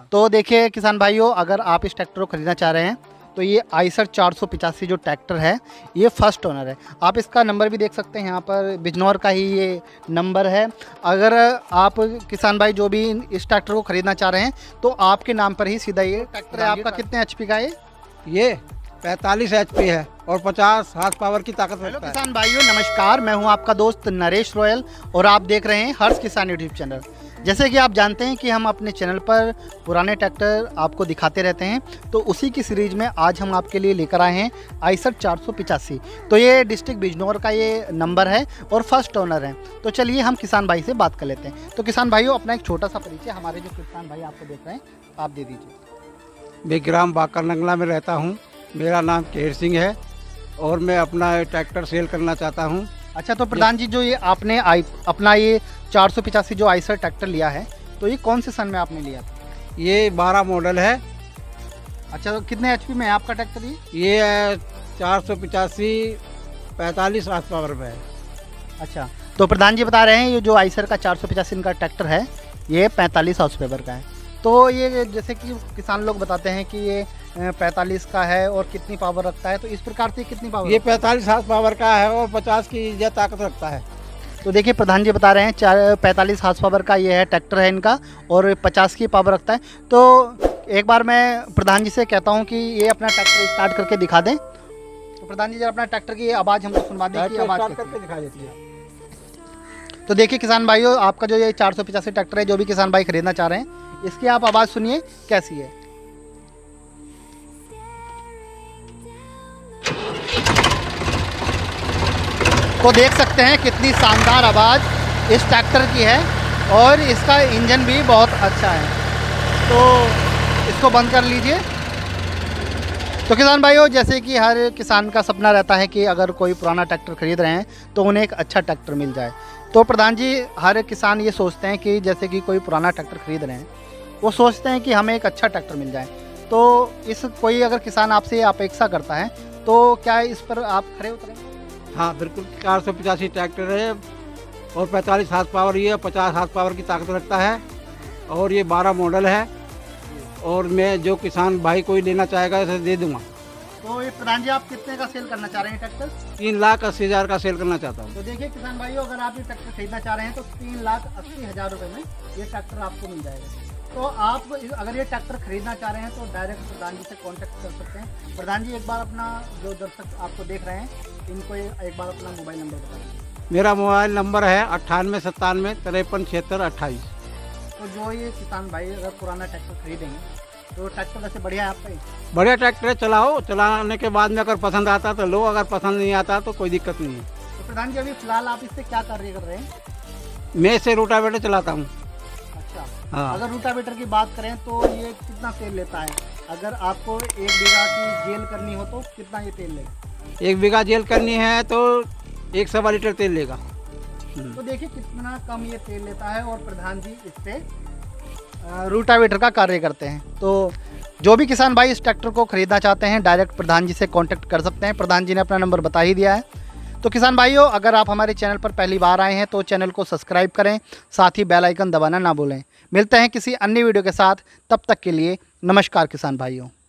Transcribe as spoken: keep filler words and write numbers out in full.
तो देखिए किसान भाइयों, अगर आप इस ट्रैक्टर को खरीदना चाह रहे हैं तो ये आइसर चार सौ पचासी जो ट्रैक्टर है ये फर्स्ट ओनर है। आप इसका नंबर भी देख सकते हैं, यहाँ पर बिजनौर का ही ये नंबर है। अगर आप किसान भाई जो भी इस ट्रैक्टर को खरीदना चाह रहे हैं तो आपके नाम पर ही सीधा ये ट्रैक्टर है। आपका कितने एच पी का है? ये पैंतालीस एच पी है और पचास हार्स पावर की ताकत हेलो रखता है। किसान भाइयों, नमस्कार। मैं हूं आपका दोस्त नरेश रॉयल और आप देख रहे हैं हर्ष किसान यूट्यूब चैनल। जैसे कि आप जानते हैं कि हम अपने चैनल पर पुराने ट्रैक्टर आपको दिखाते रहते हैं, तो उसी की सीरीज में आज हम आपके लिए लेकर आए हैं आइसर चार सौ पचासी। तो ये डिस्ट्रिक्ट बिजनौर का ये नंबर है और फर्स्ट ओनर है। तो चलिए हम किसान भाई से बात कर लेते हैं। तो किसान भाइयों, अपना एक छोटा सा परिचय हमारे जो किसान भाई आपको देख रहे हैं आप दे दीजिए। मैं ग्राम बाकर नंगला में रहता हूँ। मेरा नाम केर सिंह है और मैं अपना ट्रैक्टर सेल करना चाहता हूँ। अच्छा, तो प्रधान जी, जो ये आपने आई अपना ये चार सौ पचासी जो आइसर ट्रैक्टर लिया है तो ये कौन से सन में आपने लिया था? ये बारह मॉडल है। अच्छा, तो कितने एचपी में है आपका ट्रैक्टर? ये ये चार सौ पचासी पैंतालीस हार्स पावर में है। अच्छा, तो प्रधान जी बता रहे हैं ये जो आइसर का चार सौ पचासी का ट्रैक्टर है ये पैंतालीस हाउस पावर का है। तो ये जैसे कि किसान लोग बताते हैं कि ये पैंतालीस का है और कितनी पावर रखता है, तो इस प्रकार से कितनी पावर? ये पैंतालीस हार्स पावर का है और पचास की यह ताकत रखता है। तो देखिए प्रधान जी बता रहे हैं चार पैंतालीस हार्स पावर का ये है ट्रैक्टर है इनका और पचास की पावर रखता है। तो एक बार मैं प्रधान जी से कहता हूँ कि ये अपना ट्रैक्टर स्टार्ट करके दिखा दें। तो प्रधान जी जरा अपना ट्रैक्टर की आवाज़ हमको सुनवा दें कि आवाज़ करके दिखा देती है। तो देखिए किसान भाइयों, आपका जो ये चार सौ पचासी ट्रैक्टर है, जो भी किसान भाई खरीदना चाह रहे हैं, इसकी आप आवाज़ सुनिए कैसी है। तो देख सकते हैं कितनी शानदार आवाज़ इस ट्रैक्टर की है और इसका इंजन भी बहुत अच्छा है। तो इसको बंद कर लीजिए। तो किसान भाइयों, जैसे कि हर किसान का सपना रहता है कि अगर कोई पुराना ट्रैक्टर खरीद रहे हैं तो उन्हें एक अच्छा ट्रैक्टर मिल जाए। तो प्रधान जी, हर किसान ये सोचते हैं कि जैसे कि कोई पुराना ट्रैक्टर खरीद रहे हैं, वो सोचते हैं कि हमें एक अच्छा ट्रैक्टर मिल जाए। तो इस कोई अगर किसान आपसे अपेक्षा करता है तो क्या इस पर आप खड़े उतरें? हाँ बिल्कुल, चार सौ पचासी ट्रैक्टर है और पैंतालीस हार्स पावर, ये पचास हार्स पावर की ताकत रखता है और ये बारह मॉडल है और मैं जो किसान भाई कोई लेना चाहेगा इसे दे दूंगा। तो ये प्रधान जी, आप कितने का सेल करना चाह रहे हैं ट्रैक्टर? तीन लाख अस्सी हज़ार का सेल करना चाहता हूँ। तो देखिए किसान भाइयों, अगर आप ये ट्रैक्टर खरीदना चाह रहे हैं तो तीन लाख अस्सी हज़ार रुपये में ये ट्रैक्टर आपको मिल जाएगा। तो आप अगर ये ट्रैक्टर खरीदना चाह रहे हैं तो डायरेक्ट प्रधान जी से कांटेक्ट कर सकते हैं। प्रधान जी, एक बार अपना जो दर्शक आपको देख रहे हैं इनको एक बार अपना मोबाइल नंबर बता दीजिए। मेरा मोबाइल नंबर है अट्ठानवे सत्तानवे तिरपन छिहत्तर अट्ठाईस। तो जो ये किसान भाई अगर पुराना ट्रैक्टर खरीदेंगे तो ट्रैक्टर वैसे बढ़िया है आपका? ही बढ़िया ट्रैक्टर है, चलाओ। चलाने के बाद में अगर पसंद आता तो लो, अगर पसंद नहीं आता तो कोई दिक्कत नहीं है। तो प्रधान जी, अभी फिलहाल आप इससे क्या कार्य कर रहे हैं? मैं इसे रोटावेटर चलाता हूँ। अच्छा, हाँ। अगर रूटावेटर की बात करें तो ये कितना तेल लेता है? अगर आपको एक बीघा की जेल करनी हो तो कितना ये तेल लेगा? एक बीघा जेल करनी है तो एक सवा लीटर तेल लेगा। तो देखिए कितना कम ये तेल लेता है और प्रधान जी इससे रूटावेटर का कार्य करते हैं। तो जो भी किसान भाई इस ट्रैक्टर को खरीदना चाहते हैं डायरेक्ट प्रधान जी से कांटेक्ट कर सकते हैं। प्रधान जी ने अपना नंबर बता ही दिया है। तो किसान भाइयों, अगर आप हमारे चैनल पर पहली बार आए हैं तो चैनल को सब्सक्राइब करें, साथ ही बेल आइकन दबाना ना भूलें। मिलते हैं किसी अन्य वीडियो के साथ, तब तक के लिए नमस्कार किसान भाइयों।